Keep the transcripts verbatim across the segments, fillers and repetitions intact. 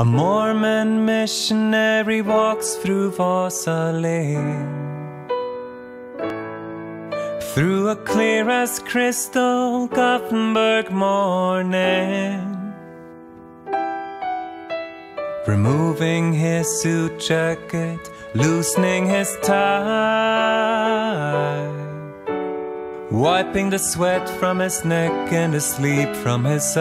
A Mormon missionary walks through Vossa Lane, through a clear as crystal Gothenburg morning, removing his suit jacket, loosening his tie, wiping the sweat from his neck and the sleep from his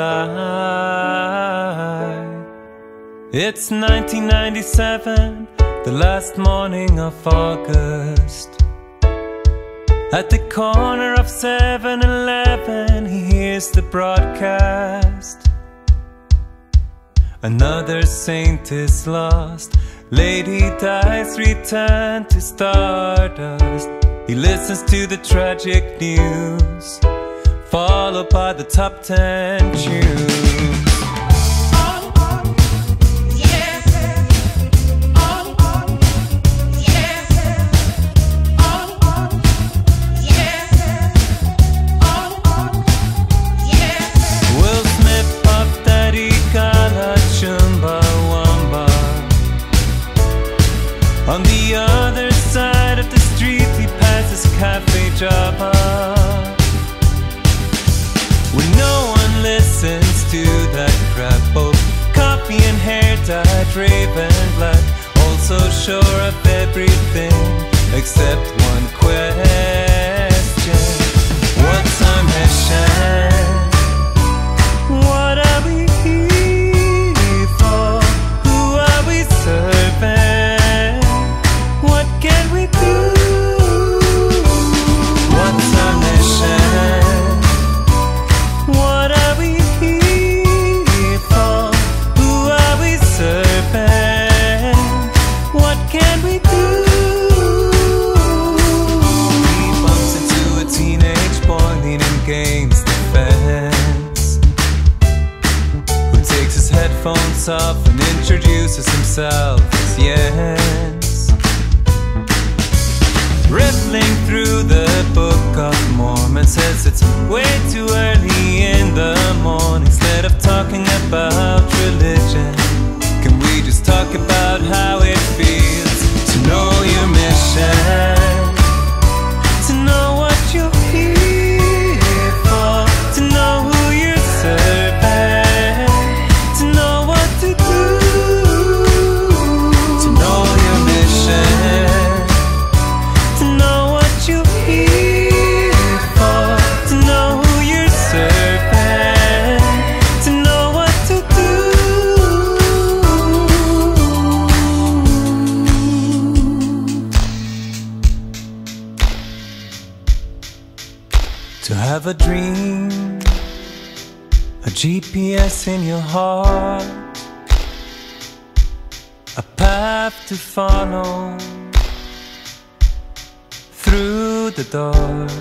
eye. It's nineteen ninety-seven, the last morning of August. At the corner of seven eleven, he hears the broadcast. Another saint is lost, lady dies, return to stardust. He listens to the tragic news, followed by the top ten tunes. On the other side of the street he passes Cafe Java, when no one listens to that crap. Both coffee and hair dyed raven black, also sure of everything except one question: what's our mission? What are we here for? Who are we serving? Headphones off and introduces himself as Jens, riffling through the Book of Mormon. Says it's way too early in the morning. Instead of talking about religion, can we just talk about how it feels to know your mission, to know what you're here for, to know who you're serving, to have a dream, a G P S in your heart, a path to follow through the dark.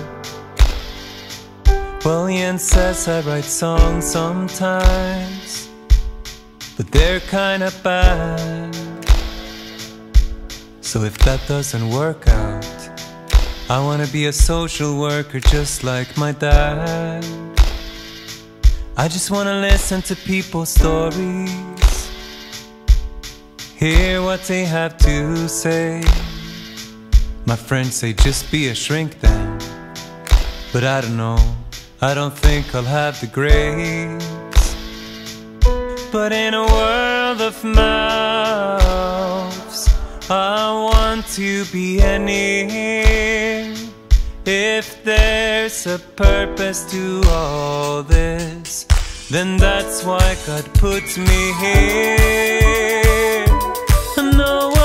Well, Jens says I write songs sometimes, but they're kinda bad. So if that doesn't work out, I wanna be a social worker just like my dad. I just wanna listen to people's stories, hear what they have to say. My friends say just be a shrink then, but I don't know, I don't think I'll have the grace. But in a world of mouths, I want to be any. If there's a purpose to all this, then that's why God put me here. I know